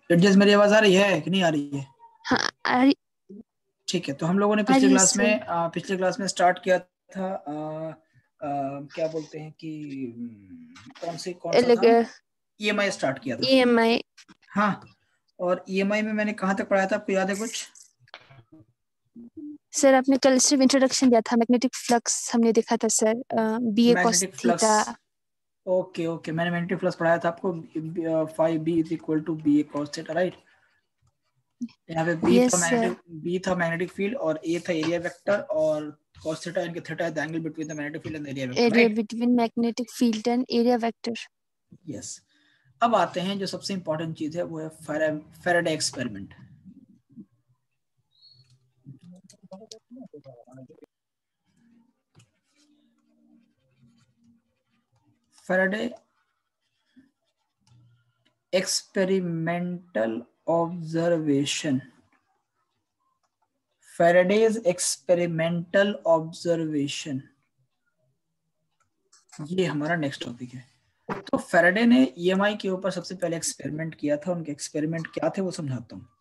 Adjust, मेरी आवाज आ रही है कि नहीं आ रही है? हाँ आ रही। ठीक है, तो हम लोगों ने आ रही है सर। पिछले क्लास में स्टार्ट किया था, क्या बोलते हैं कि कौन सा था? ईएमआई स्टार्ट किया था। EMI। हाँ, और ईएमआई में मैंने कहाँ तक पढ़ाया था, आपको याद है कुछ? सर आपने कल सिर्फ इंट्रोडक्शन दिया था, मैग्नेटिक फ्लक्स हमने देखा था sir, BA cos magnetic flux. Theta. Okay okay, मैंने मैग्नेटिक फ्लक्स पढ़ाया था आपको, 5B = BA cos θ, राइट? यहाँ पे यस सर। बी था मैग्नेटिक फील्ड, और ए था एरिया वेक्टर, और cos θ इनके theta the angle between the magnetic field and area vector, area right? Between magnetic field and area vector. Yes. अब आते हैं जो सबसे इंपॉर्टेंट चीज है, वो है Faraday experiment. Faraday experimental observation. Faraday's experimental observation, ये हमारा नेक्स्ट टॉपिक है। तो फैराडे ने ईएमआई के ऊपर सबसे पहले एक्सपेरिमेंट किया था। उनके एक्सपेरिमेंट क्या थे वो समझाता हूँ।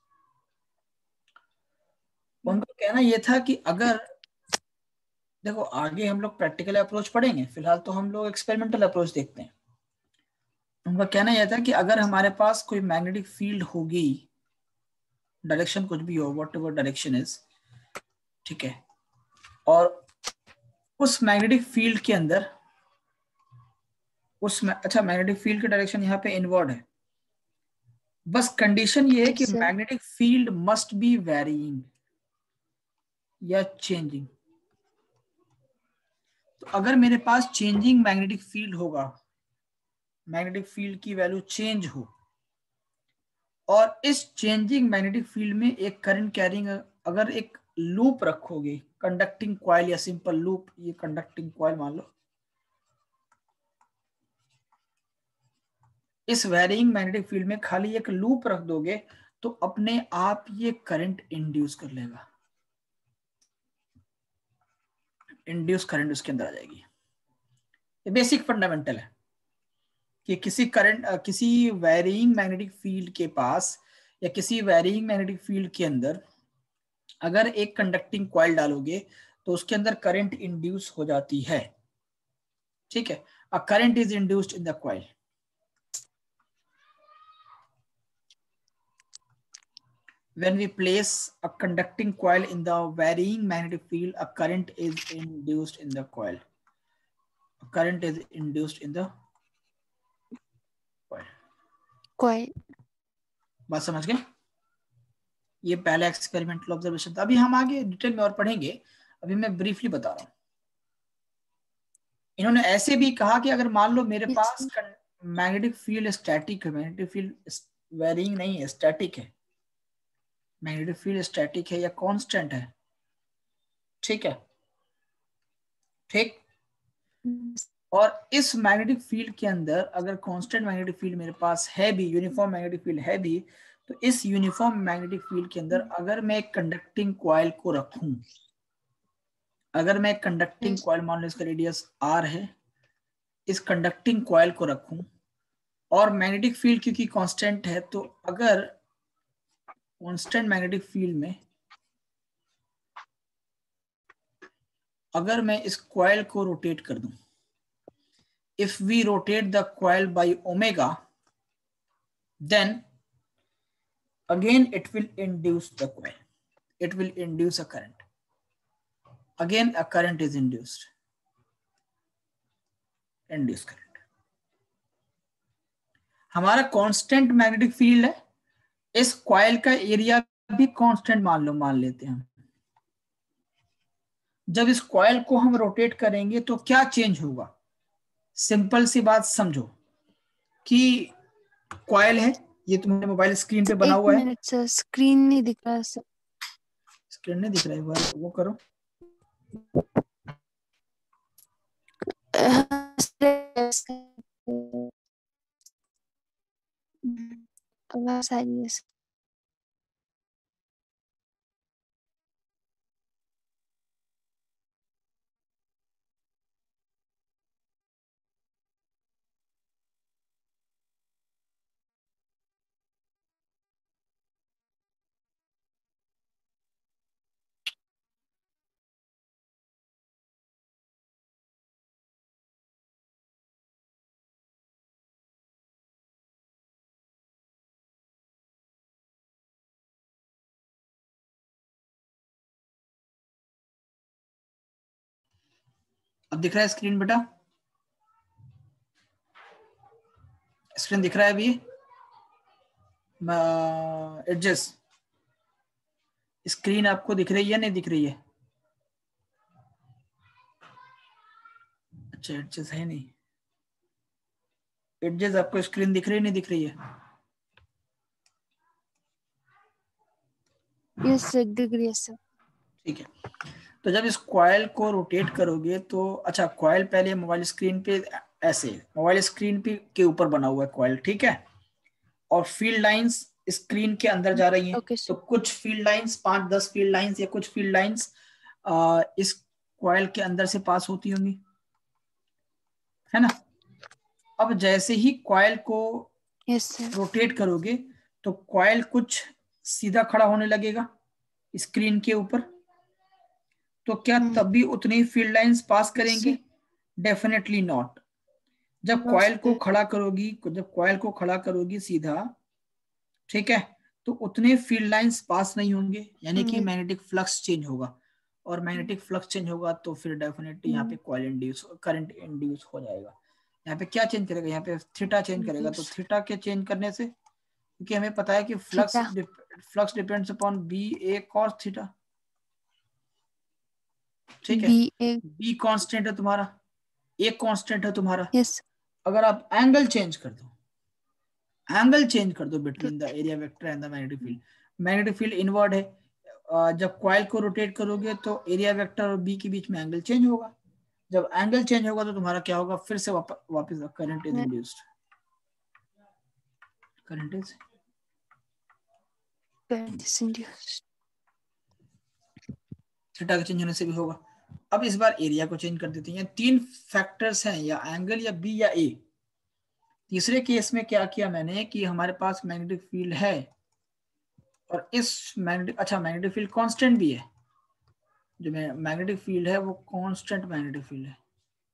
उनका कहना यह था कि अगर, देखो आगे हम लोग प्रैक्टिकल अप्रोच पढ़ेंगे, फिलहाल तो हम लोग एक्सपेरिमेंटल अप्रोच देखते हैं। उनका कहना यह था कि अगर हमारे पास कोई मैग्नेटिक फील्ड होगी, डायरेक्शन कुछ भी हो, वॉट एवर डायरेक्शन इज, ठीक है, और उस मैग्नेटिक फील्ड के अंदर अच्छा, मैग्नेटिक फील्ड की डायरेक्शन यहाँ पे इनवर्ड है। बस कंडीशन ये है कि yes sir. Magnetic field must be varying या चेंजिंग। तो अगर मेरे पास चेंजिंग मैग्नेटिक फील्ड होगा, मैग्नेटिक फील्ड की वैल्यू चेंज हो, और इस चेंजिंग मैग्नेटिक फील्ड में एक करंट कैरिंग, अगर एक लूप रखोगे, कंडक्टिंग कॉइल या सिंपल लूप, ये कंडक्टिंग कॉइल मान लो, इस वेरिंग मैग्नेटिक फील्ड में खाली एक लूप रख दोगे, तो अपने आप ये करंट इंड्यूस कर लेगा, इंड्यूस करंट उसके अंदर आ जाएगी। ये बेसिक फंडामेंटल है कि किसी वेरिंग मैग्नेटिक फील्ड के पास, या किसी वेरिंग मैग्नेटिक फील्ड के अंदर अगर एक कंडक्टिंग कॉइल डालोगे, तो उसके अंदर करंट इंड्यूस हो जाती है। ठीक है, uh current is induced in the coil. When we place a conducting coil in the varying magnetic field, a current is induced in the coil. A current is induced in the coil. कोई। बात समझ गए? ये पहला experimental observation था। अभी हम आगे डिटेल में और पढ़ेंगे, अभी मैं ब्रीफली बता रहा हूँ। इन्होंने ऐसे भी कहा कि अगर मान लो मेरे यस पास सर। मैग्नेटिक फील्ड स्टैटिक है, मैग्नेटिक फील्ड वेरिंग नहीं है, स्टैटिक है, मैग्नेटिक फील्ड स्टैटिक है या कांस्टेंट है, ठीक है, ठीक, और इस मैग्नेटिक फील्ड के अंदर अगर कांस्टेंट मैग्नेटिक फील्ड मेरे पास है भी, यूनिफॉर्म मैग्नेटिक फील्ड है भी, तो इस यूनिफॉर्म मैग्नेटिक फील्ड के अंदर अगर मैं एक कंडक्टिंग कॉइल को रखूं, अगर मैं एक कंडक्टिंग यस। कॉइल, मान लो इसका रेडियस आर है, इस कंडक्टिंग कॉइल को रखूं, और मैग्नेटिक फील्ड क्योंकि कांस्टेंट है, तो अगर कांस्टेंट मैग्नेटिक फील्ड में अगर मैं इस कॉइल को रोटेट कर दूं, if we rotate the coil by omega, then again it will induce the coil, it will induce a current, again a current is induced current। हमारा कांस्टेंट मैग्नेटिक फील्ड है, इस कॉइल का area भी constant मान लेते हैं हम। जब इस कॉइल को हम रोटेट करेंगे तो क्या चेंज होगा? सिंपल सी बात समझो कि कॉइल है, ये तुम्हारे मोबाइल स्क्रीन पे बना एक हुआ है, मिनट सर, स्क्रीन नहीं दिख रहा सर। स्क्रीन नहीं दिख रहा है, वो करो। आवाज आ रही है। अब दिख रहा है स्क्रीन बेटा? स्क्रीन दिख रहा है अभी? एडजस्ट स्क्रीन आपको दिख रही है नहीं दिख रही है? अच्छा एडजस्ट है नहीं। एडजस्ट आपको स्क्रीन दिख रही है नहीं दिख रही है? यस सर, दिख रही है सर। ठीक है, तो जब इस कॉइल को रोटेट करोगे तो अच्छा कॉइल पहले मोबाइल स्क्रीन पे ऐसे मोबाइल स्क्रीन पे के ऊपर बना हुआ है कॉइल, ठीक है, और फील्ड लाइंस स्क्रीन के अंदर जा रही हैं। ओके तो सर। कुछ फील्ड लाइंस 5-10 फील्ड लाइंस या कुछ फील्ड लाइंस इस कॉइल के अंदर से पास होती होंगी, है ना। अब जैसे ही कॉइल को यस सर। रोटेट करोगे तो कॉइल कुछ सीधा खड़ा होने लगेगा स्क्रीन के ऊपर, तो क्या तब भी उतनी फील्ड लाइंस पास करेंगे? Definitely not. जब नो कॉइल को सर। खड़ा करोगी, जब कॉइल को खड़ा करोगी सीधा, ठीक है, तो उतने फील्ड लाइंस पास नहीं होंगे, यानी कि मैग्नेटिक फ्लक्स चेंज होगा, और मैग्नेटिक फ्लक्स चेंज होगा तो फिर डेफिनेटली यहाँ पे कॉइल इंड्यूस करंट इंड्यूस हो जाएगा। यहाँ पे क्या चेंज करेगा? यहाँ पे थीटा चेंज करेगा। तो थीटा के चेंज करने से, क्योंकि हमें पता है कि flux depends upon B A cos theta, ठीक है। बी कांस्टेंट है तुम्हारा, ए कांस्टेंट है तुम्हारा। यस। अगर आप एंगल चेंज कर दो, एंगल चेंज कर दो between the area vector and the magnetic field, magnetic field inward है, जब कॉइल को रोटेट करोगे तो एरिया वेक्टर और बी के बीच में एंगल चेंज होगा। जब एंगल चेंज होगा तो तुम्हारा क्या होगा? फिर से वापस current is induced, current is theta के चेंज होने से भी होगा। अब इस बार एरिया को चेंज कर देते हैं। 3 फैक्टर्स हैं, या एंगल या बी या ए। तीसरे केस में क्या किया मैंने कि हमारे पास मैग्नेटिक फील्ड है, और इस मैग्नेटिक अच्छा मैग्नेटिक फील्ड कांस्टेंट भी है, जो मैग्नेटिक फील्ड है वो कांस्टेंट मैग्नेटिक फील्ड है,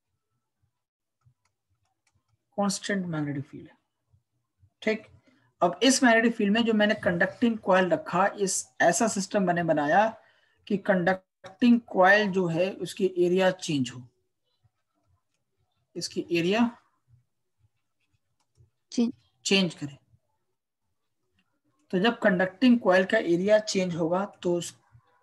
कांस्टेंट मैग्नेटिक फील्ड है, ठीक। अब इस मैग्नेटिक फील्ड में जो मैंने कंडक्टिंग कॉइल रखा, इस ऐसा सिस्टम मैंने बनाया कि कंडक्टिंग कॉइल जो है उसकी एरिया चेंज हो, इसकी एरिया चेंज करे। तो जब कंडक्टिंग कॉइल का एरिया चेंज होगा तो उस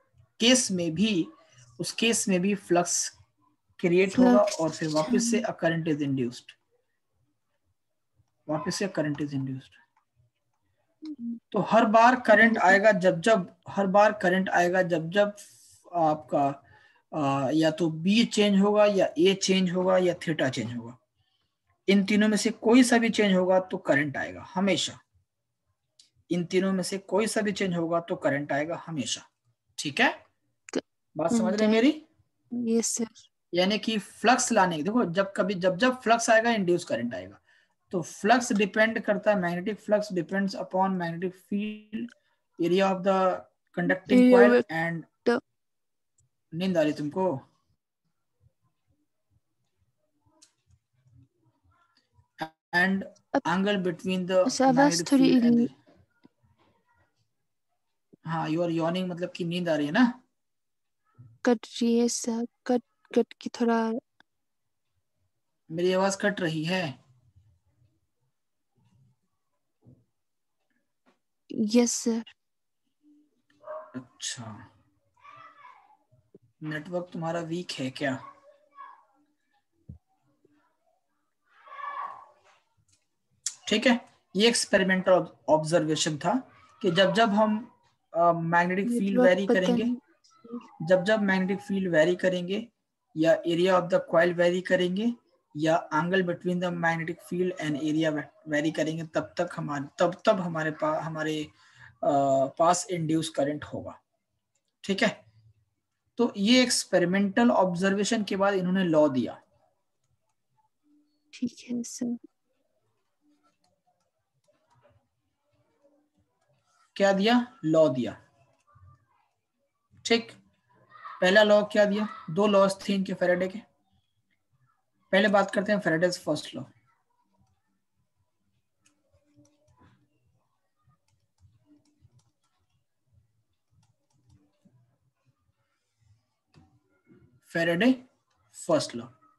केस में भी फ्लक्स क्रिएट होगा, और फिर वापस से करंट इज इंड्यूस्ड, वापस से करंट इज इंड्यूस्ड। तो हर बार करंट आएगा जब जब आपका या तो बी चेंज होगा, या ए चेंज होगा, या थीटा चेंज होगा। इन तीनों में से कोई सा भी चेंज होगा तो करंट आएगा हमेशा। इन तीनों में से कोई सा भी चेंज होगा तो करंट आएगा हमेशा, ठीक है। बात समझ रहे हैं मेरी? Yes sir. यानी कि फ्लक्स लाने की, देखो जब फ्लक्स आएगा इंड्यूस करंट आएगा। तो फ्लक्स डिपेंड करता है, magnetic flux depends upon magnetic field, area of the conducting coil and, नींद आ रही तुमको? एंड एंगल बिटवीन द आवाज मैग्नेटिक थोड़ी फील्ड एंड द, हाँ यू आर यॉर्निंग, मतलब कि नींद आ रही है ना? कट रही है सर, कट कट की थोड़ा। मेरी आवाज कट रही है? Yes sir. अच्छा, नेटवर्क तुम्हारा वीक है क्या? ठीक है, ये एक्सपेरिमेंटल ऑब्जर्वेशन था कि जब जब हम मैग्नेटिक फील्ड नेटवर्क वेरी पता करेंगे, नहीं। जब मैग्नेटिक फील्ड वेरी करेंगे, या area of the coil vary करेंगे, या angle between the magnetic field and area vary करेंगे, तब हमारे पास इंड्यूस करंट होगा, ठीक है। तो ये एक्सपेरिमेंटल ऑब्जर्वेशन के बाद इन्होंने लॉ दिया। ठीक है सर। क्या दिया? लॉ दिया, ठीक। पहला लॉ क्या दिया? 2 लॉज थे इनके फैराडे के। पहले बात करते हैं Faraday's first law. Faraday first law,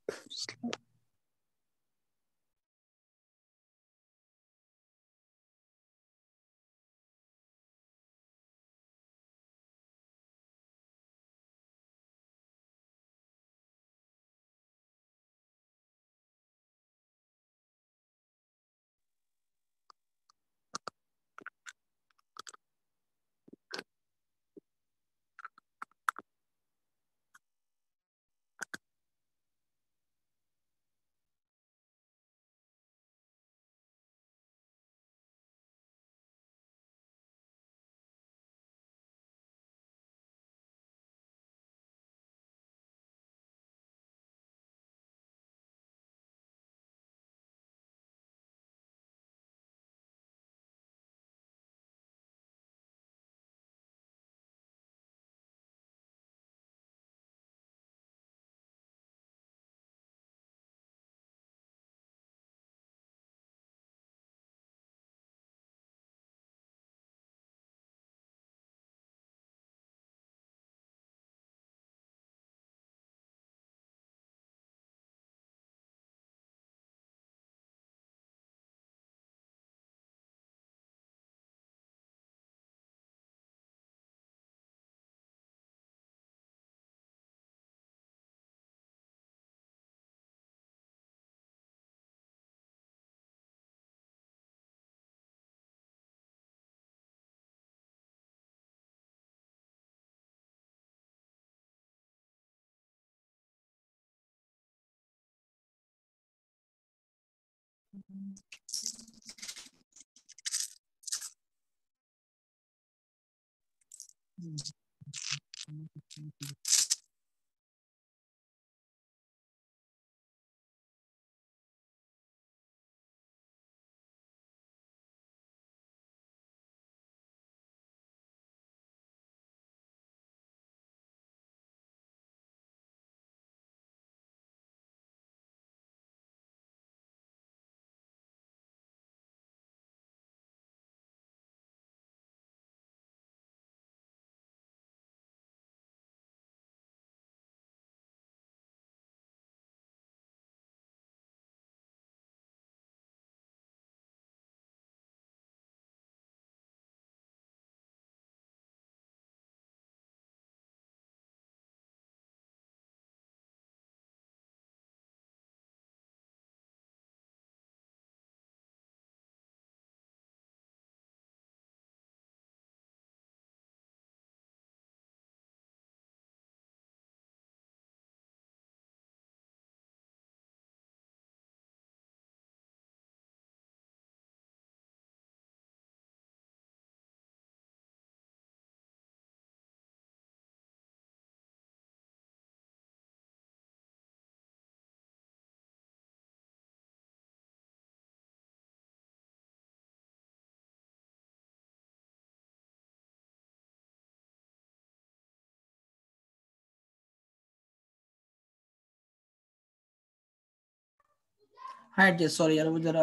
हाँ जी सॉरी यार वो जरा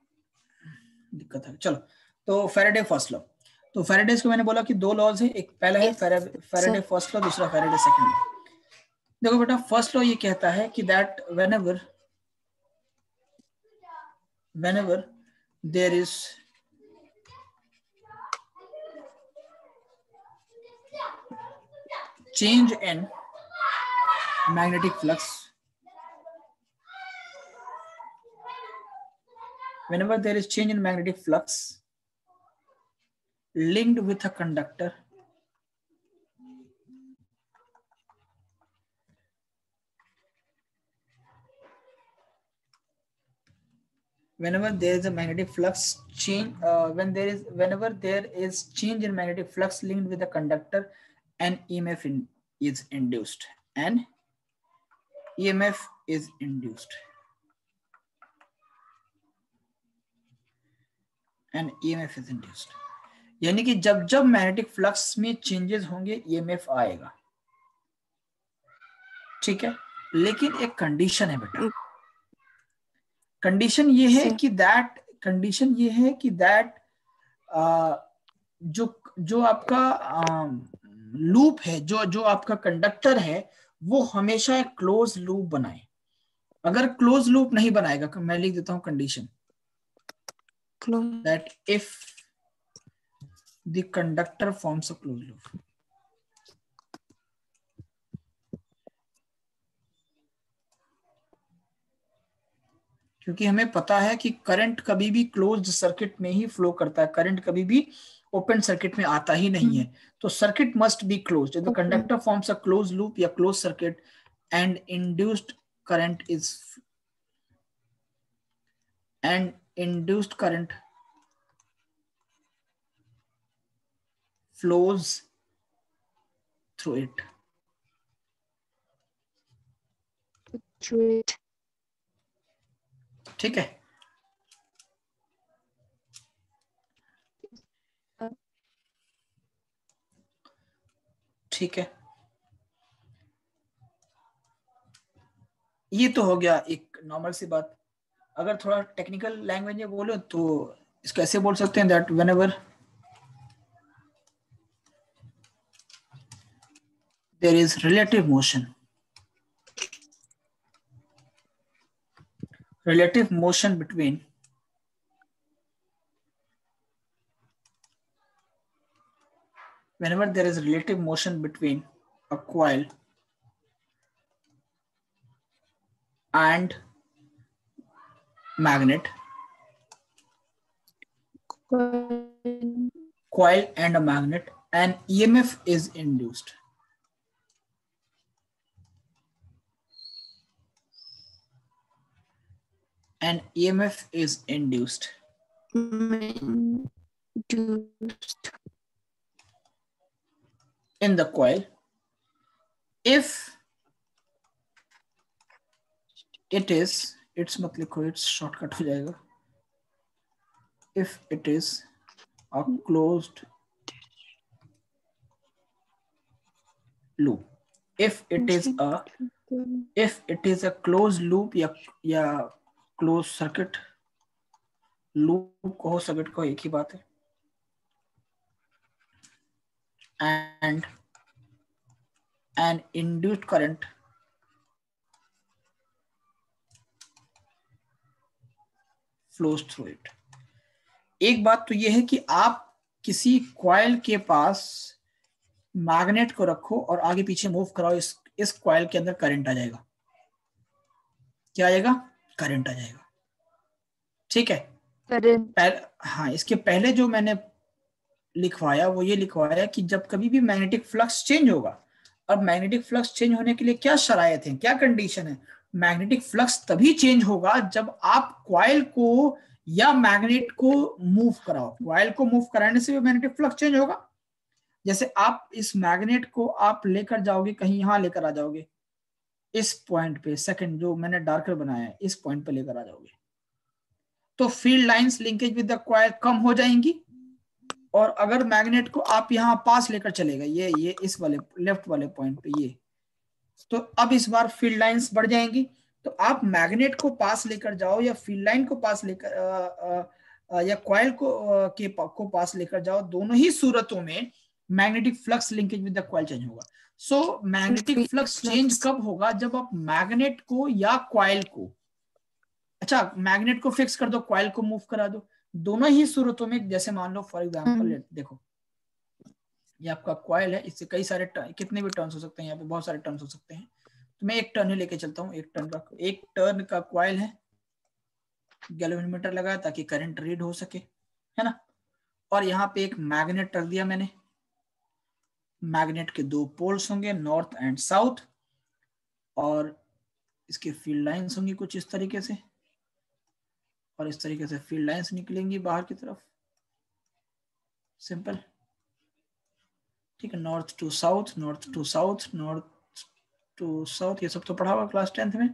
दिक्कत है। चलो तो फैराडे फर्स्ट लॉ, तो फैराडेज को मैंने बोला कि दो लॉज है, एक पहला है फैराडे फर्स्ट लॉ, दूसरा फैराडे सेकंड लॉ। देखो बेटा फर्स्ट लॉ ये कहता है कि that whenever there is change in magnetic flux, whenever there is change in magnetic flux linked with a conductor, whenever there is a magnetic flux change, whenever there is change in magnetic flux linked with a conductor, an EMF is induced. An EMF is induced. An EMF is induced. यानी कि जब जब magnetic flux में changes होंगे EMF आएगा, ठीक है। लेकिन एक कंडीशन है बेटा, कंडीशन ये है कि दैट जो आपका लूप है, जो आपका कंडक्टर है वो हमेशा एक क्लोज लूप बनाए। अगर क्लोज लूप नहीं बनाएगा, मैं लिख देता हूं condition that if the conductor forms a close loop, क्योंकि हमें पता है कि करंट कभी भी क्लोज्ड सर्किट में ही फ्लो करता है, करंट कभी भी ओपन सर्किट में आता ही नहीं है। तो circuit must be closed. The conductor forms a close loop या close circuit and induced current is flows through it. ठीक है, ठीक है, ये तो हो गया एक नॉर्मल सी बात। अगर थोड़ा टेक्निकल लैंग्वेज में बोलो तो इसको ऐसे बोल सकते हैं that whenever there is relative motion between whenever there is relative motion between a coil and magnet, coil and a magnet, an EMF is induced. An EMF is induced in the coil if it is, it's मत लिखो, it's shortcut हो जाएगा, if it is a closed loop, if it is a closed loop या closed circuit, loop को circuit को एक ही बात है, and an induced current flows through it. एक बात तो ये है कि आप किसी कॉइल के पास मैग्नेट को रखो और आगे पीछे मूव कराओ, इस कॉइल के अंदर करंट आ जाएगा। क्या आएगा? करंट आ जाएगा। ठीक है, हाँ, इसके पहले जो मैंने लिखवाया वो ये लिखवाया कि जब कभी भी मैग्नेटिक फ्लक्स चेंज होगा, अब मैग्नेटिक फ्लक्स चेंज होने के लिए क्या शरायत है, क्या कंडीशन है? मैग्नेटिक फ्लक्स तभी चेंज होगा जब आप कॉइल को या मैग्नेट को मूव कराओ। कॉइल को मूव कराने से भी मैग्नेटिक फ्लक्स चेंज होगा। जैसे आप इस मैग्नेट को आप लेकर जाओगे कहीं, यहां लेकर आ जाओगे, इस पॉइंट पे, सेकंड जो मैंने डार्कर बनाया है, इस पॉइंट पे लेकर आ जाओगे, तो field lines linkage with the coil कम हो जाएंगी। और अगर मैग्नेट को आप यहाँ पास लेकर चलेगा, ये इस वाले लेफ्ट वाले पॉइंट पे, ये तो अब इस बार फील्ड लाइंस बढ़ जाएंगी। तो आप मैग्नेट को पास लेकर जाओ या फील्ड लाइन को पास लेकर या कॉइल को पास लेकर जाओ, दोनों ही सूरतों में magnetic flux linkage with the coil change होगा। सो मैग्नेटिक फ्लक्स चेंज कब होगा? जब आप मैग्नेट को या कॉइल को, अच्छा मैग्नेट को फिक्स कर दो, कॉइल को मूव करा दो, दोनों ही सूरतों में। जैसे मान लो फॉर एग्जांपल देखो, ये आपका कॉइल है, इससे कई सारे कितने भी टर्न्स हो सकते हैं, यहाँ पे बहुत सारे टर्न्स हो सकते हैं, तो मैं एक टर्न ही लेके चलता हूँ। एक टर्न का कॉइल है, गैल्वेनोमीटर लगाया ताकि करंट रीड हो सके, है ना। और यहाँ पे एक मैग्नेट रख दिया मैंने, मैग्नेट के दो पोल्स होंगे, नॉर्थ एंड साउथ, और इसके फील्ड लाइंस होंगी कुछ इस तरीके से, और इस तरीके से फील्ड लाइंस निकलेंगी बाहर की तरफ, सिंपल। ठीक है, north to south, north to south, north to south, ये सब तो पढ़ा हुआ क्लास 10th में,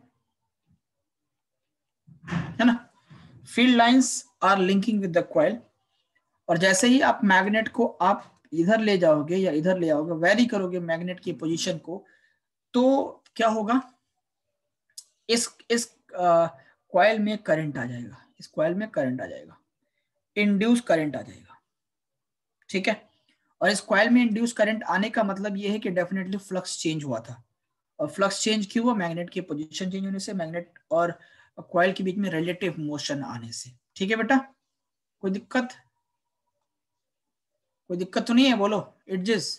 है ना। Field lines are linking with the coil, और जैसे ही आप मैग्नेट को आप इधर ले जाओगे या इधर ले आओगे, वेरी करोगे मैग्नेट की पोजीशन को, तो क्या होगा? इस कॉइल में करंट आ जाएगा, इस कॉइल में करंट आ जाएगा, इंड्यूस करंट आ जाएगा। ठीक है, और इस कॉइल में इंड्यूस करंट आने का मतलब ये है कि डेफिनेटली फ्लक्स चेंज हुआ था। और फ्लक्स चेंज क्यों हुआ? मैग्नेट की पोजीशन चेंज होने से, मैग्नेट और कॉइल के बीच में रिलेटिव मोशन आने से। ठीक है बेटा, कोई दिक्कत? कोई दिक्कत तो नहीं है? बोलो इटजिस।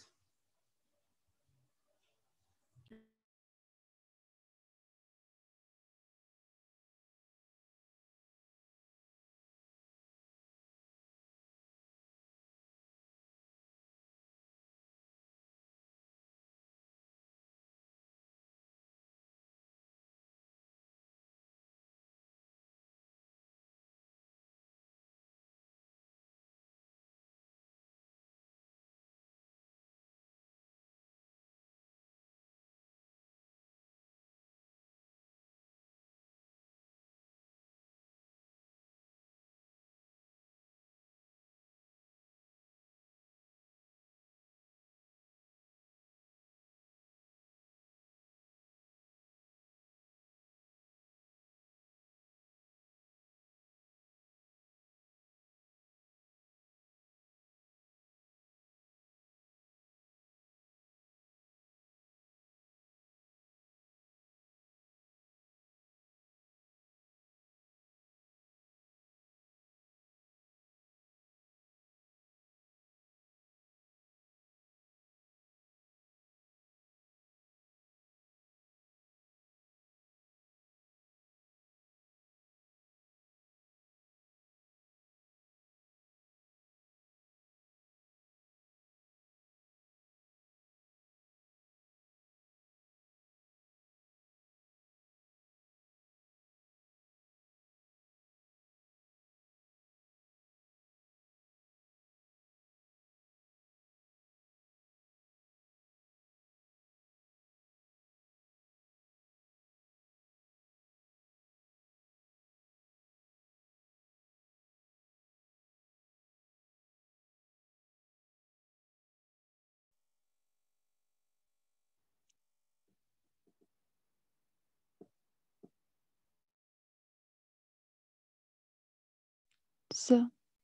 Sir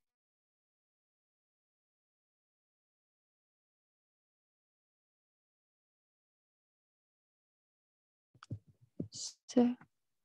sir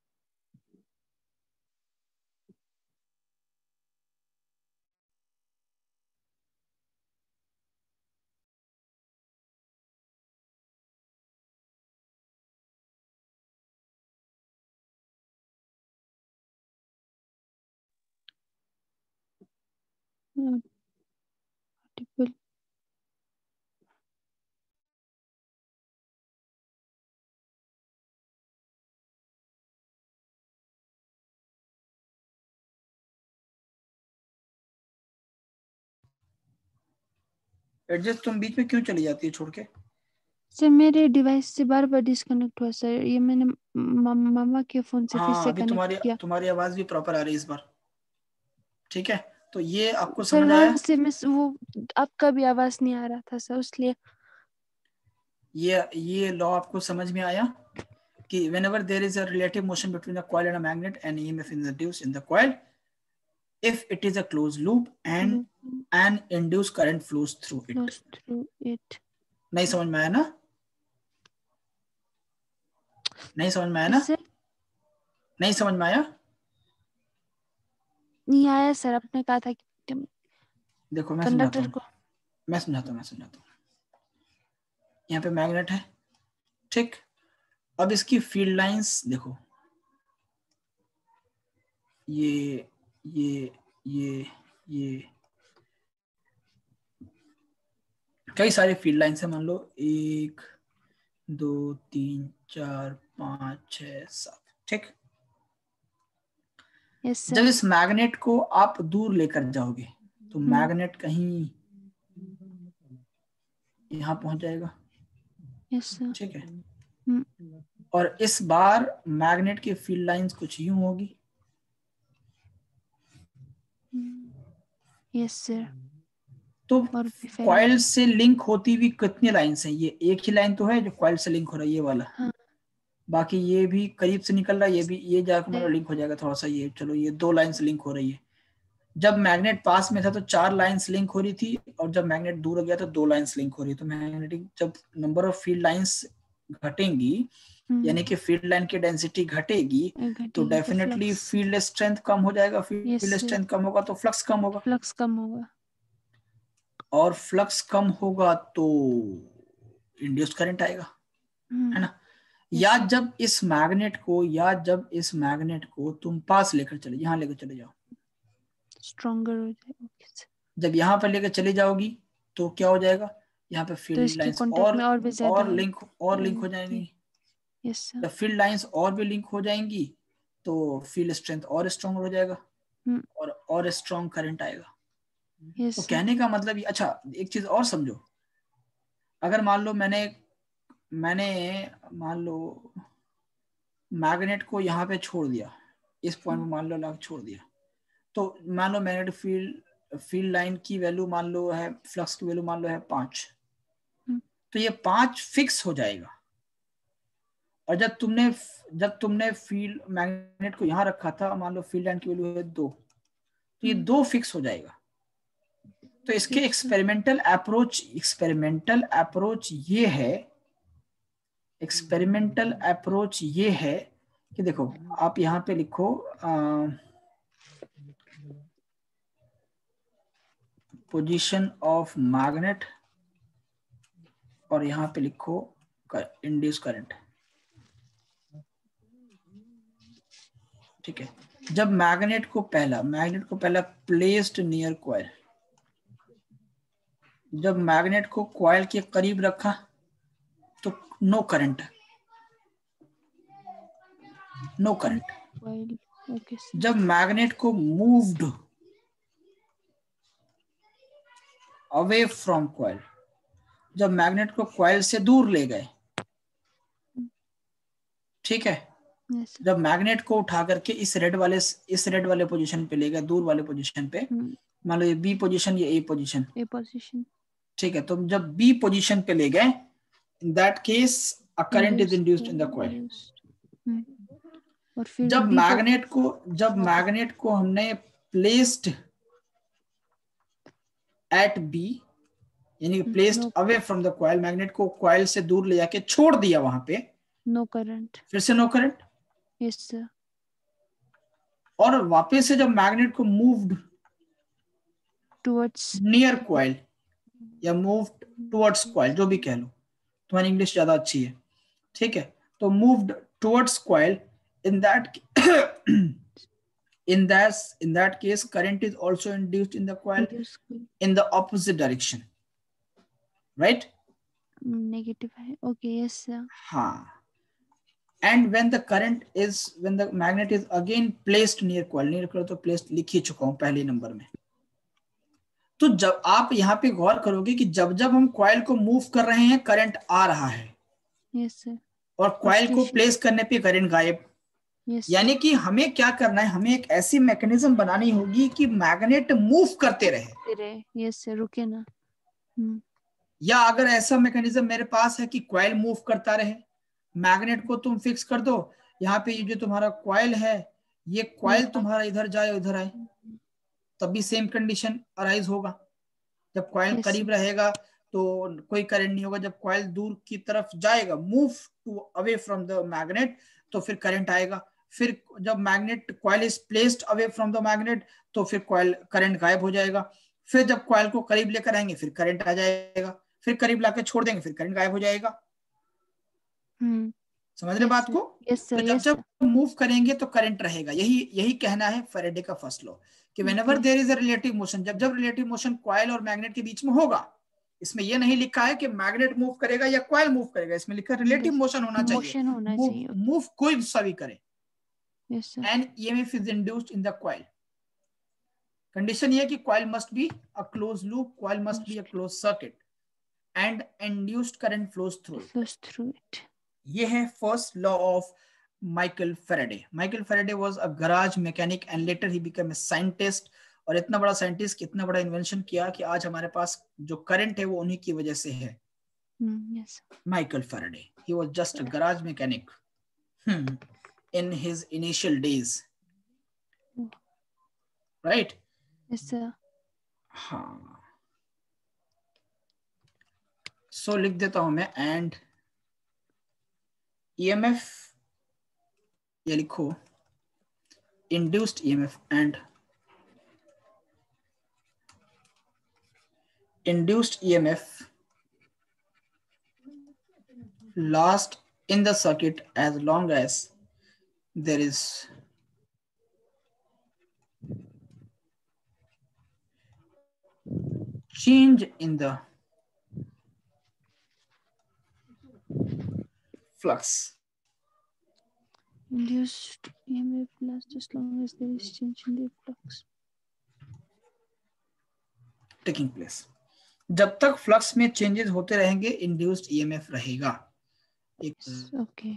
audible. इटजिस तुम बीच में क्यों चली जाती है छोड़ के? सर मेरे डिवाइस से बार बार डिस्कनेक्ट हुआ सर, ये मैंने मामा के फोन से फिर हाँ से अभी कनेक्ट तुम्हारी किया तुम्हारी आवाज भी प्रॉपर आ रही है इस बार। ठीक है, तो ये आपको सर। समझ आया? वहां से मैं वो आपका भी आवाज नहीं आ रहा था सर, इसलिए। ये लॉ आपको समझ में आया कि whenever there is a relative motion between a coil and a magnet and EMF is induced in the coil if it is a closed loop and an induced current flows through it। Close through it. नहीं समझ में आया ना? नहीं समझ में आया ना? सर नहीं समझ में आया? नहीं आया सर, आपने कहा था कि देखो मैं समझाता कंडक्टर हूँ, को। मैं समझाता हूँ। यहाँ पे मैग्नेट है, ठीक। अब इसकी फील्ड लाइंस देखो, ये ये ये कई सारे फील्ड लाइंस है, मान लो 1 2 3 4 5 6 7, ठीक। यस जब सर। इस मैग्नेट को आप दूर लेकर जाओगे तो मैग्नेट कहीं यहाँ पहुंच जाएगा, यस सर। ठीक है। और इस बार मैग्नेट की फील्ड लाइंस कुछ यूं होगी, यस सर। तो और भी कॉइल फैलेंगे। से लिंक होती हुई कितनी लाइंस हैं? ये एक ही लाइन तो है जो कॉइल से लिंक हो रहा है, ये वाला। हाँ बाकी ये भी करीब से निकल रहा है, ये भी, ये जाकर मतलब सर। लिंक हो जाएगा थोड़ा सा, ये चलो ये 2 लाइंस लिंक हो रही है। जब मैग्नेट पास में था तो 4 लाइंस लिंक हो रही थी, और जब मैग्नेट दूर हो गया तो 2 लाइंस लिंक हो रही है। तो मैग्नेटिक जब नंबर ऑफ फील्ड लाइंस घटेंगी, यानी कि फील्ड लाइन की डेंसिटी घटेगी, तो डेफिनेटली फील्ड स्ट्रेंथ कम हो जाएगा। फील्ड स्ट्रेंथ कम होगा तो फ्लक्स कम होगा, फ्लक्स कम होगा, और फ्लक्स कम होगा तो इंड्यूस्ड करंट आएगा, है ना। या जब इस मैग्नेट को तुम पास लेकर चले, यहाँ लेकर चले जाओ, स्ट्रॉन्गर हो जाएगा। जब यहाँ पर लेकर चली जाओगी तो क्या हो जाएगा, यहाँ पे तो फील्ड इसके लाइंस कांटेक्ट में और भी ज्यादा लिंक हो जाएंगी। Yes sir. जब फील्ड लाइंस और भी लिंक हो जाएंगी तो फील्ड स्ट्रेंथ और स्ट्रॉन्ग हो जाएगा, और स्ट्रॉन्ग करंट आएगा। तो कहने का मतलब ये, अच्छा एक चीज और समझो, अगर मान लो मैंने मान लो मैग्नेट को यहाँ पे छोड़ दिया, इस पॉइंट पे मान लो लग छोड़ दिया, तो मान लो मैग्नेटिक फील्ड लाइन की वैल्यू मान लो है, फ्लक्स की वैल्यू मान लो है 5, तो ये 5 फिक्स हो जाएगा। और जब तुमने फील्ड मैग्नेट को यहाँ रखा था, मान लो फील्ड लाइन की वैल्यू है 2, तो ये 2 फिक्स हो जाएगा। तो इसके एक्सपेरिमेंटल अप्रोच ये है कि देखो, आप यहाँ पे लिखो पोजीशन ऑफ मैग्नेट, और यहाँ पे लिखो इंड्यूस करंट। ठीक है, जब मैग्नेट को पहला प्लेस्ड नियर कॉइल, जब मैग्नेट को कॉइल के करीब रखा तो नो करंट। जब मैग्नेट को मूव्ड अवे फ्रॉम कॉइल, जब मैग्नेट को कॉइल से दूर ले गए, ठीक है, जब मैग्नेट को उठा करके इस रेड वाले पोजीशन पे ले गए, दूर वाले पोजीशन पे, मान लो ये बी पोजीशन, ये ए पोजीशन, ठीक है, तो जब बी पोजीशन पे ले गए, in that case a current is induced in the coil. जब मैग्नेट को हमने प्लेस्ड एट बी, यानी placed away from the coil, magnet को कॉइल से दूर ले जाके छोड़ दिया वहां पे, नो करंट, फिर से नो करंट। Yes sir. और वापस से जब मैग्नेट को मूव्ड टुवर्ड्स नियर कॉइल या मूव्ड टुवर्ड्स कॉइल, जो भी कह लो, तुम्हारी इंग्लिश ज्यादा अच्छी है, ठीक है, तो moved towards coil, in that case current is also induced in the coil in the opposite direction, right? Negative है, okay, yes sir. हाँ, and when the magnet is again placed near coil तो placed लिख ही चुका हूं पहले number में। तो जब आप यहाँ पे गौर करोगे कि जब जब हम कॉइल को मूव कर रहे हैं करंट आ रहा है, yes sir. और कॉइल को प्लेस करने पे करंट गायब। yes. यानी कि हमें क्या करना है, हमें एक ऐसी मैकेनिज्म बनानी होगी कि मैग्नेट मूव करते रहे, यस सर, रुके ना। या अगर ऐसा मैकेनिज्म मेरे पास है कि कॉइल मूव करता रहे, मैग्नेट को तुम फिक्स कर दो, यहाँ पे ये जो तुम्हारा कॉइल है, ये कॉइल तुम्हारा इधर जाए उधर आए, तब भी सेम कंडीशन अराइज होगा। जब कॉइल करीब रहेगा तो कोई करंट नहीं होगा, जब कॉइल दूर की तरफ जाएगा, move to away from the magnet, तो फिर करंट आएगा। फिर जब magnet coil is placed away from the magnet, तो फिर कॉइल करंट गायब हो जाएगा। फिर जब कॉइल को करीब लेकर आएंगे फिर करंट आ जाएगा, फिर करीब लाकर छोड़ देंगे फिर करंट गायब हो जाएगा। समझ रहे बात को? तो जब मूव करेंगे तो करंट रहेगा। यही कहना है फैराडे का फर्स्ट लॉ कि whenever there is a relative motion, जब रिलेटिव मोशन कॉइल और मैग्नेट के बीच में होगा, इसमें यह नहीं लिखा है कि मैग्नेट मूव करेगा या कॉइल मूव करेगा, इसमें लिखा है रिलेटिव मोशन होना चाहिए। मूव कोई सा भी करे, and EMF is induced in the coil. Condition ये है कि coil must be a close loop, coil must be a close circuit, and induced current flows through it. ये है first law of Michael Faraday. Michael Faraday was a garage mechanic and later he become a scientist. और इतना बड़ा scientist, कितना बड़ा invention किया कि आज हमारे पास जो करंट है वो उन्हीं की वजह से है। Michael Faraday, he was just a garage mechanic in his initial days, right? Yes sir. हाँ, सो लिख देता हूं मैं, एंड EMF, ये लिखो induced EMF and induced EMF last in the circuit as long as there is change in the flux. Induced EMF lasts as long as there is change in the flux taking place. जब तक flux में changes होते रहेंगे induced EMF रहेगा. Okay.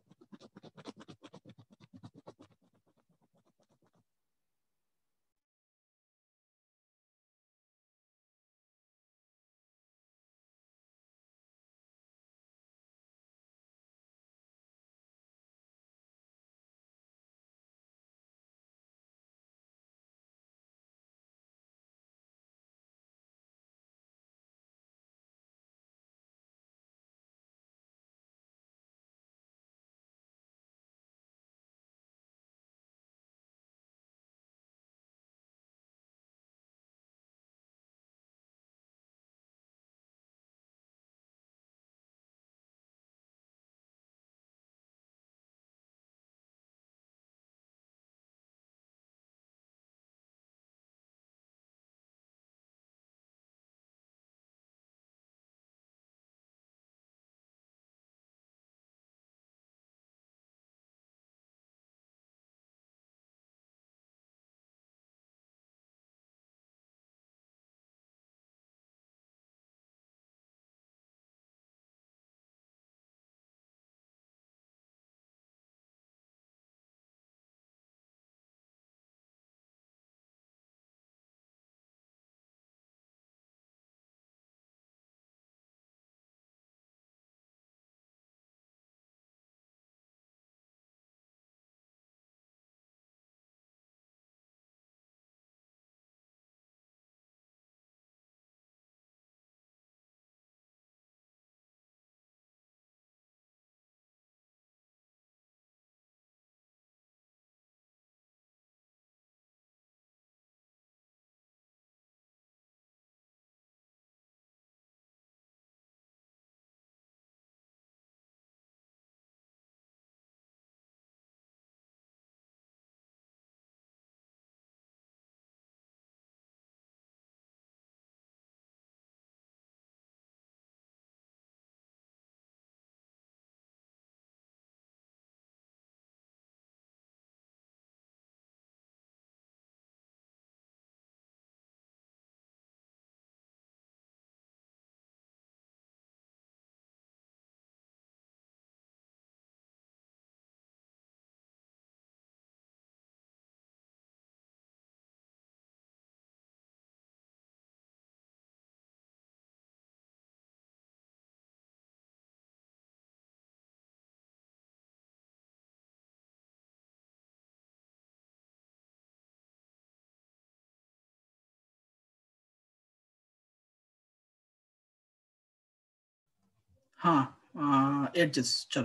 हाँ एडजस्ट. चलो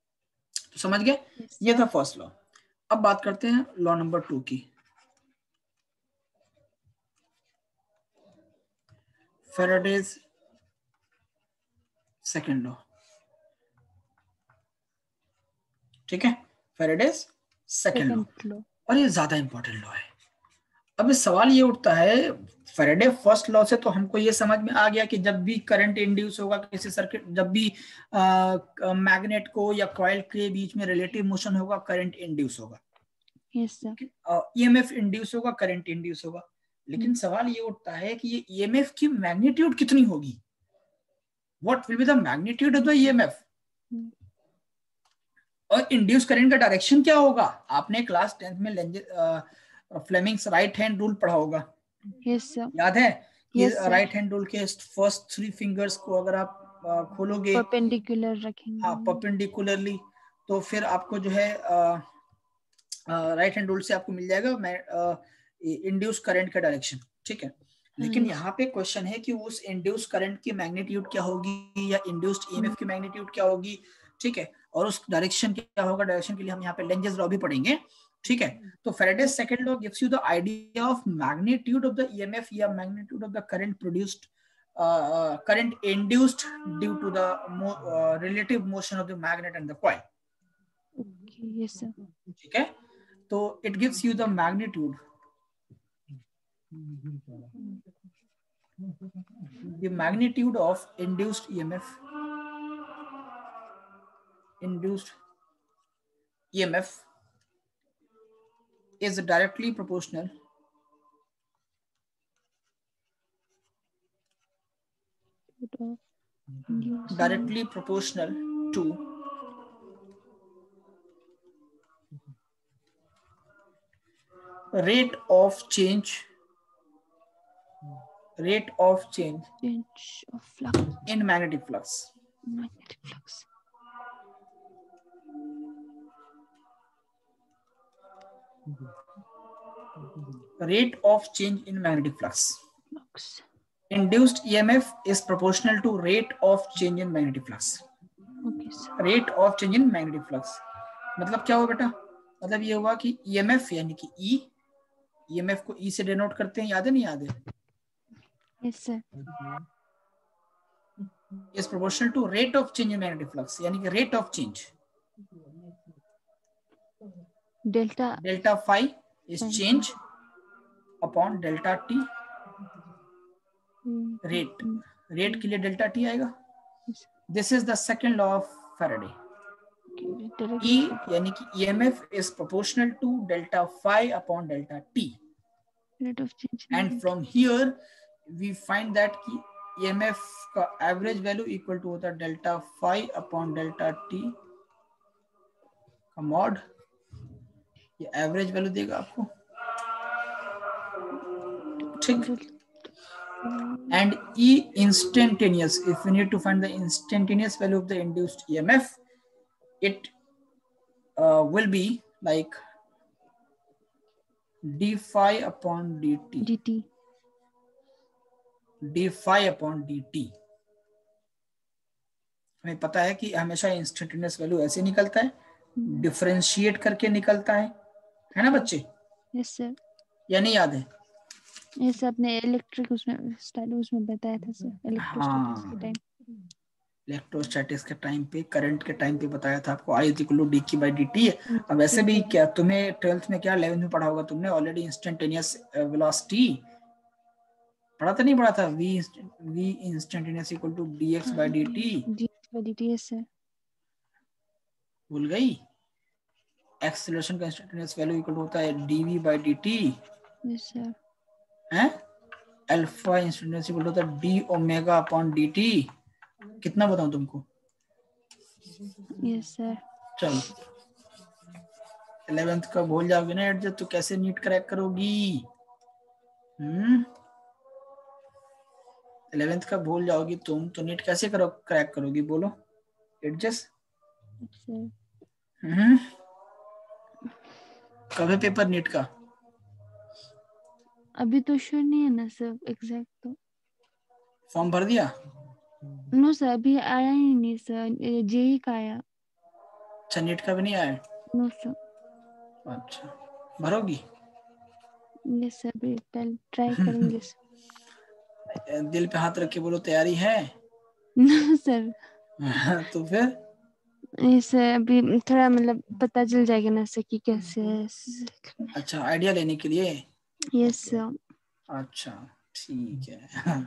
तो समझ गए. Yes, ये sir. था फर्स्ट लॉ. अब बात करते हैं लॉ नंबर 2 की. Faraday's second law. ठीक है, Faraday's second law. Second law. और ये ज्यादा इंपॉर्टेंट लॉ है. अब इस सवाल ये उठता है, फैराडे फर्स्ट लॉ से तो हमको ये समझ में आ गया कि जब भी करंट इंड्यूस होगा किसी सर्किट, जब भी मैग्नेट को या कॉइल के बीच में रिलेटिव मोशन होगा करंट इंड्यूस होगा. Yes, sir. ईएमएफ इंड्यूस होगा, करंट इंड्यूस होगा. लेकिन सवाल ये उठता है कि ये ईएमएफ की मैग्नीट्यूड कितनी होगी. What will be the magnitude of the EMF. और इंड्यूस करंट का डायरेक्शन क्या होगा. आपने क्लास 10th में फ्लेमिंग्स राइट हैंड रूल पढ़ा होगा. Yes, sir. याद है कि Yes, sir. Right hand rule के फर्स्ट 3 फिंगर्स को अगर आप खोलोगे Perpendicular रखेंगे. हाँ परपेंडिकुलरली, तो फिर आपको जो है राइट हैंड रूल से आपको मिल जाएगा इंड्यूस करंट का डायरेक्शन. ठीक है. लेकिन यहाँ पे क्वेश्चन है कि उस इंड्यूस करंट की मैग्नीट्यूड क्या होगी या इंड्यूस्ड ईएमएफ की मैग्नीट्यूड क्या होगी. ठीक है. और उस डायरेक्शन क्या होगा, डायरेक्शन के लिए हम यहाँ पे लेंजेस लॉ भी पढ़ेंगे, ठीक है। तो Faraday's second law gives you the idea of magnitude of the EMF या magnitude of the current produced current induced due to the relative motion of the magnet and the coil. Okay, yes sir. ठीक है, तो it gives you the magnitude, the magnitude of induced EMF is directly proportional to rate of change of flux in magnetic flux. Rate of change in magnetic flux. Induced EMF is proportional to rate of change in magnetic flux. Okay, sir. Rate of change in magnetic flux मतलब क्या हुआ बेटा, मतलब ये हुआ कि EMF यानी कि E, EMF को E से डिनोट करते हैं, याद है नहीं याद है? Yes sir. Is proportional to rate of change in magnetic flux यानी कि rate of change. Delta phi is change upon delta t. Rate के लिए delta t आएगा. This is the second law of Faraday. E यानी कि EMF is proportional to delta phi upon delta t. Rate of change. And from here we find that कि EMF का average value equal to होता है delta phi upon delta t का mod. ये average value देगा आपको, ठीक. And E instantaneous, if we need to find the instantaneous value of the induced EMF, it will be like d phi upon dt. d phi upon dt. हमें पता है कि हमेशा इंस्टेंटेनियस वैल्यू ऐसे निकलता है, डिफरेंशिएट करके निकलता है ना बच्चे? Yes sir. या नहीं याद है? ये सब ने इलेक्ट्रिक उसमें स्टाइलस में बताया था सर, इलेक्ट्रोस्टैटिक्स के टाइम. इलेक्ट्रोस्टैटिक्स के टाइम पे, करंट के टाइम पे बताया था आपको, I इक्वल टू डी की बाई डी टी है. अब वैसे भी क्या तुम्हें 12th में क्या 11th में पढ़ा होगा तुमने ऑलरेडी, इंस्टेंटेनियस वेलोसिटी पढ़ा था नहीं पढ़ा था? v instantaneous equal to dx by dt. Yes sir. भूल गई? एक्सेलरेशन का इंस्टेंटेनियस वैल्यू इक्वल होता है dv by dt. Yes sir. हैं? अल्फा इंस्टेंटेनियस इक्वल होता है d ओमेगा अपॉन dt. कितना बताऊं तुमको? Yes sir. चलो 11th का भूल जाओगे ना एडजस्ट, तो कैसे नीट क्रैक करोगी? 11th का भूल जाओगी तुम तो नीट कैसे क्रैक करोगी? बोलो एडजस्ट. कब है पेपर नीट का? अभी तो श्योर नहीं है ना सर एग्जैक्ट. तो फॉर्म भर दिया? नो सर, अभी आया ही नहीं सर, जेई का आया. अच्छा, नीट का भी नहीं आया? No sir. अच्छा, भरोगी? यस सर, अभी पहले ट्राई करेंगे सर. दिल पे हाथ रख के बोलो तैयारी है? No sir. तो फिर सर अभी थोड़ा मतलब पता चल जाएगा ना सर कि कैसे है. अच्छा, आइडिया लेने के लिए? Yes sir. अच्छा ठीक है.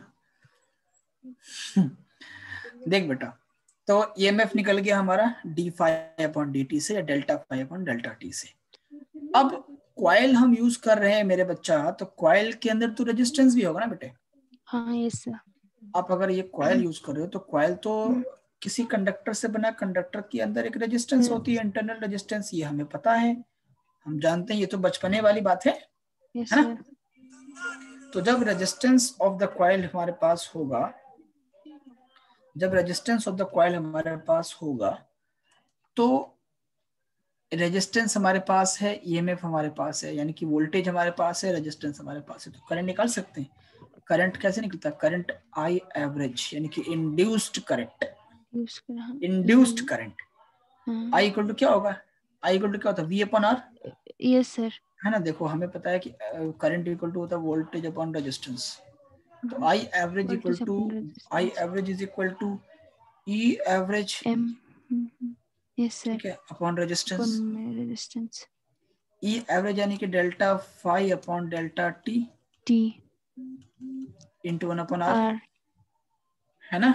देख बेटा, तो EMF निकल गया हमारा d phi upon dt से या delta phi upon delta t से. अब कॉइल हम यूज कर रहे हैं मेरे बच्चा, तो कॉइल के अंदर तो रेजिस्टेंस भी होगा ना बेटे? हाँ यस सर. आप अगर ये कॉइल यूज कर रहे हो तो कॉइल तो किसी कंडक्टर से बना, कंडक्टर के अंदर एक रेजिस्टेंस होती है, इंटरनल रेजिस्टेंस. ये हमें पता है, हम जानते हैं, ये तो बचपने वाली बात है, यस है ना? तो जब रेजिस्टेंस ऑफ द कॉइल हमारे पास होगा, जब रेजिस्टेंस ऑफ द कॉइल हमारे पास होगा, तो रेजिस्टेंस हमारे पास है, EMF हमारे पास है, यानी कि वोल्टेज हमारे पास है, रेजिस्टेंस हमारे पास है, तो करंट निकाल सकते हैं. करंट कैसे निकलता है? करंट I एवरेज यानी कि induced current. Induced current I equal to क्या होगा, आई इक्वल टू क्या होता है, V upon R, yes sir. है ना। देखो हमें पता है कि करंट इक्वल टू होता है वोल्टेज अपॉन रेजिस्टेंस, तो I average equal voltage to, upon I resistance average is equal to E average, M. Yes sir, ठीक है, upon resistance. Upon resistance E average यानी कि delta phi upon delta t t into one upon R, R. है ना,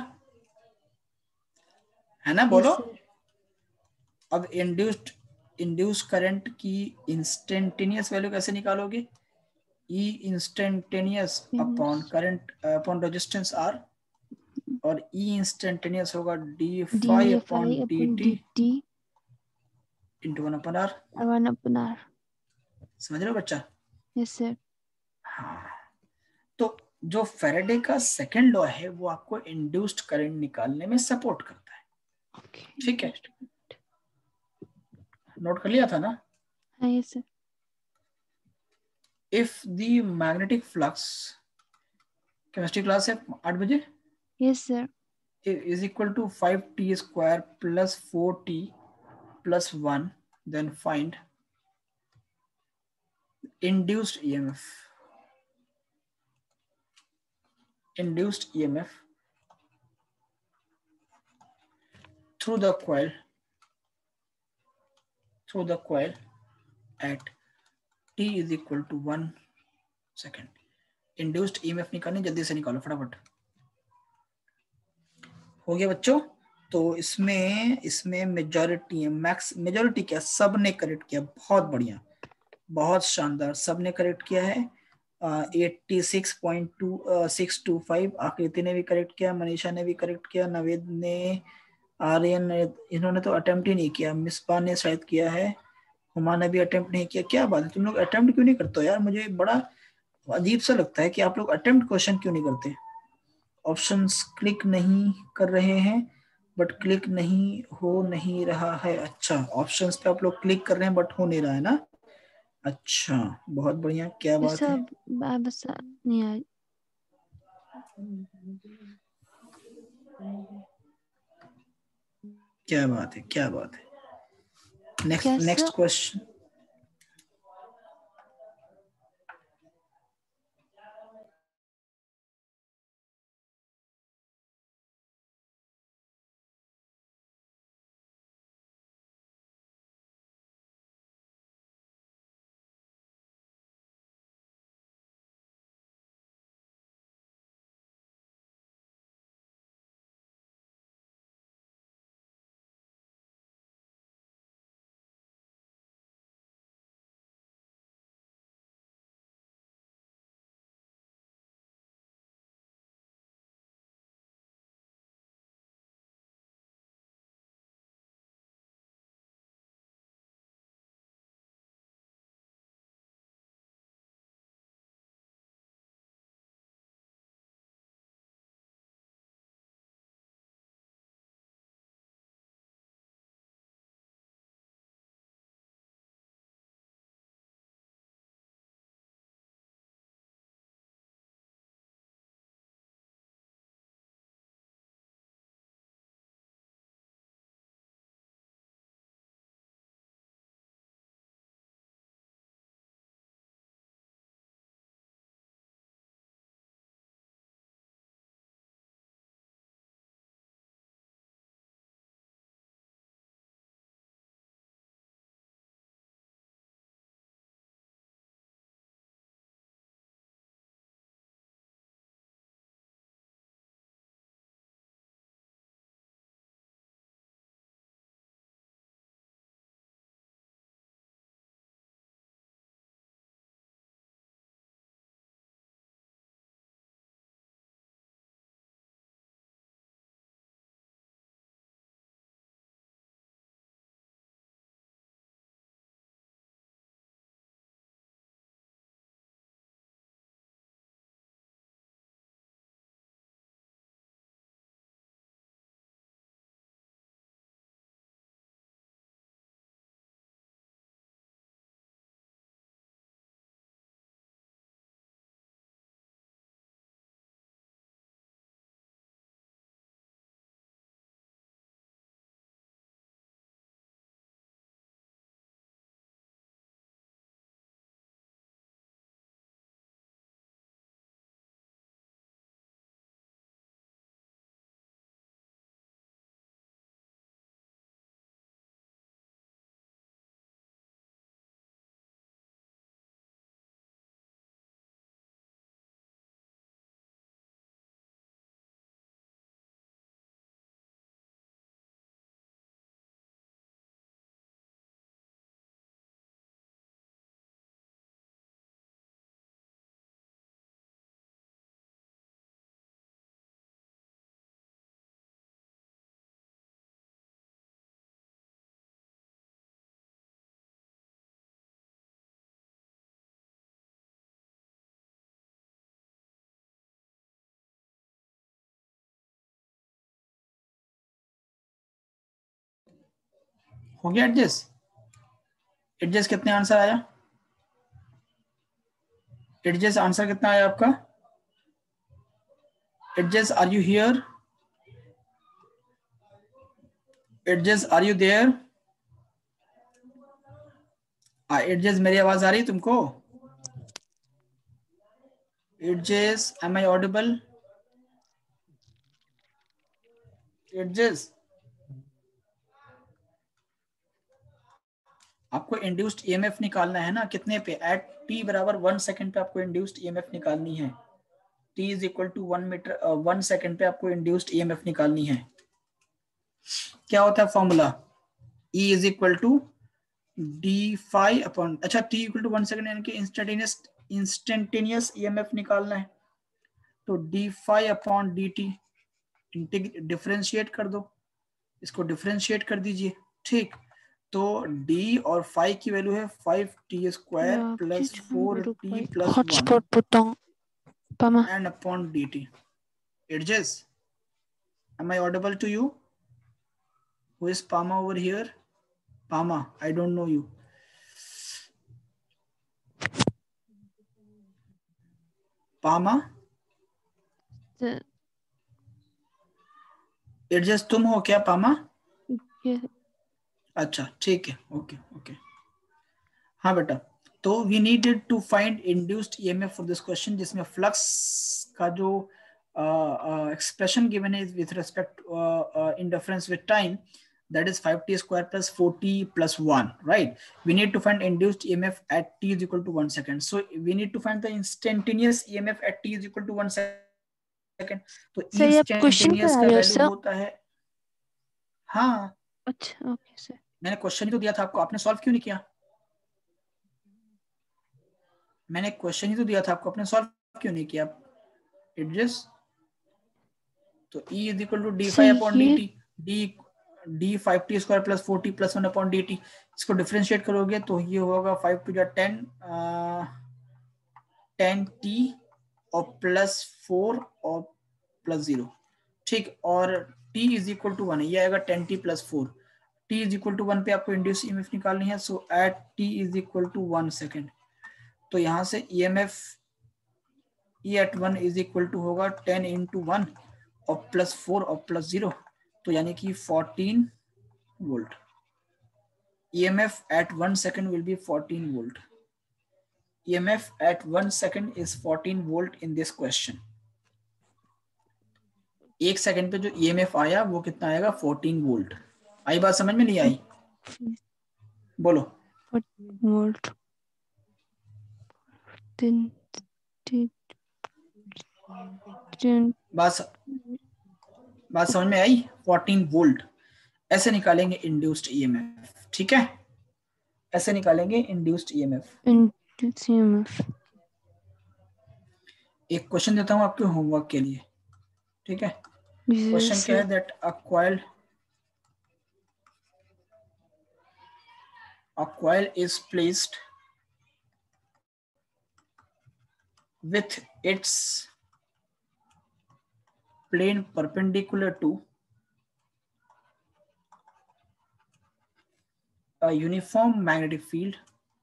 है ना, yes बोलो। Sir. अब इंड्यूस करंट की इंस्टेंटेनियस वैल्यू कैसे निकालोगे, E instantaneous upon current upon resistance R, और ई इंस्टेंटेनियस होगा d D phi F upon I d upon t d t into one upon R. One upon R. समझ रहे हो बच्चा। Yes sir. हाँ, तो जो फेरेडे का सेकंड लॉ है वो आपको इंड्यूस्ड करंट निकालने में सपोर्ट करता है, ठीक है, नोट कर लिया था ना। हाँ yes sir. If the magnetic flux, chemistry class है 8 बजे, yes sir. is equal to 5t square plus 4t plus 1, then find induced EMF, induced EMF through the coil, at t is equal to 1 second। Induced EMF निकालनी, जल्दी से निकालो फटाफट। हो गया बच्चों। तो इसमें मेजॉरिटी है, मैक्स मेजॉरिटी क्या, सब ने करेक्ट किया, बहुत बढ़िया, बहुत शानदार, सब ने करेक्ट किया है। 86.625 आकृति ने भी करेक्ट किया, मनीषा ने भी करेक्ट किया, नवेद ने, आर्यन ने, इन्होंने तो अटेम्प्ट ही नहीं किया, मिसबा ने शायद किया है, हुमा ने भी अटेम्प्ट नहीं किया। क्या बात है, तुम लोग अटेम्प्ट क्यों नहीं करते हो यार, मुझे बड़ा अजीब सा लगता है कि आप लोग अटेम्प्ट क्वेश्चन क्यों नहीं करते। ऑप्शंस क्लिक नहीं कर रहे हैं, बट क्लिक नहीं रहा है। अच्छा, ऑप्शंस पे आप लोग क्लिक कर रहे हैं बट हो नहीं रहा है ना। अच्छा, बहुत बढ़िया, क्या बात है, सब बस नहीं आया। क्या बात है, क्या बात है। नेक्स्ट क्या नेक्स्ट सर? क्वेश्चन। हो गया एडजस्ट? एडजस्ट कितने आंसर आया? एडजस्ट आंसर कितना आया आपका? एडजस्ट आर यू हियर? एडजस्ट आर यू देयर? एडजस्ट मेरी आवाज आ रही है तुमको? एडजस्ट एम आई ऑडिबल? एडजस्ट आपको इंड्यूस्ड ईएमएफ निकालना है ना, कितने पे? एट टी बराबर 1 सेकंड पे आपको इंड्यूस्ड ईएमएफ निकालनी है। T is equal to 1 second पे आपको इंड्यूस्ड ईएमएफ निकालनी है। क्या होता है formula? E is equal to d phi upon, अच्छा टी इक्वल टू 1 सेकंड यानी कि इंस्टेंटेनियस ईएमएफ निकालना है, तो d phi upon d t. Differentiate कर दो, इसको डिफरेंशिएट कर दीजिए। ठीक, तो d और फाई की वैल्यू है 5t square plus 4t plus 1 and upon dt. Adjust. Am I audible to you? Who is Pama over here? Pama, I don't know you. Pama? Adjust तुम हो क्या पामा? अच्छा ठीक है, ओके ओके। हाँ बेटा, तो we needed to find induced EMF for this question, जिसमें फ्लक्स का जो एक्सप्रेशन गिवन है with respect in difference with time, that is 5t square plus 4t plus 1, right? We need to find induced EMF at t is equal to 1 second. So we need to find the instantaneous EMF at t is equal to 1 second. तो instantaneous का value होता है, हाँ अच्छा okay sir, मैंने question ही तो दिया था आपको, आपने सॉल्व क्यों नहीं किया? मैंने क्वेश्चन ही तो दिया था आपको, आपने सॉल्व क्यों नहीं किया? एडजस्ट, तो E is equal to d five upon d t, d 5t square plus 4t plus 1 upon d t. इसको डिफरेंशिएट करोगे तो ये होगा 5 टू 10 10t और प्लस 4 और प्लस 0। ठीक, और t इज इक्वल टू 1 है, ये आएगा 10t plus 4। t is equal to 1 पे आपको इंड्यूस ईएमएफ निकालनी है, so at t is equal to 1 second, तो यहां से EMF E at 1 is equal to होगा 10 into 1 और प्लस 4 और प्लस 0, तो यानी कि 14 volt. EMF at 1 second will be 14 volt. EMF at 1 second is 14 volt in this question. 1 second पे जो EMF आया वो कितना आएगा? 14 वोल्ट। आई बात समझ में? नहीं आई? बोलो। 14 वोल्ट। बात समझ में आई? 14 वोल्ट ऐसे निकालेंगे इंड्यूस्ड ईएमएफ, ठीक है? ऐसे निकालेंगे इंड्यूस्ड ईएमएफ। एक क्वेश्चन देता हूं आपके होमवर्क के लिए, ठीक है? क्वेश्चन क्या है? That a coil is placed with its plane perpendicular to a uniform magnetic field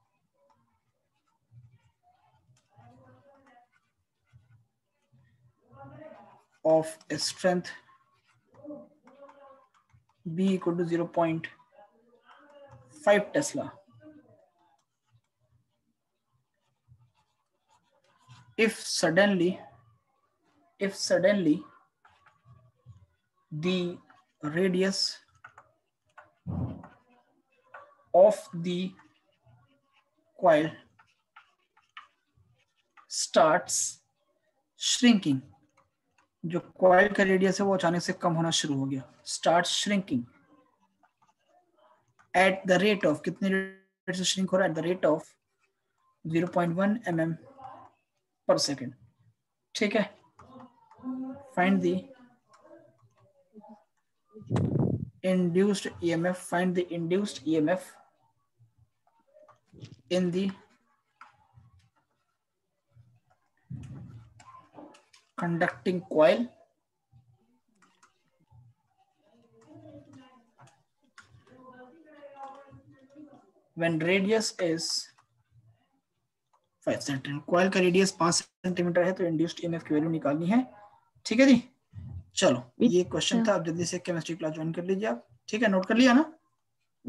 of a strength B equal to 0.5 Tesla. If suddenly the radius of the coil starts shrinking, जो coil का radius है वो अचानक से कम होना शुरू हो गया, start shrinking at the rate of, कितने रेट से श्रिंक हो रहा है? At the rate of 0.1 mm पर सेकेंड, ठीक है? Find the induced EMF, find the induced EMF in the conducting coil when radius is 5 centimetre, coil का radius 5 centimetre है तो इंड्यूस्ड ईएमएफ की वैल्यू निकालनी है। ठीक है जी, चलो ये क्वेश्चन था। आप जल्दी से केमिस्ट्री क्लास ज्वाइन कर लीजिए आप। ठीक है, नोट कर लिया ना?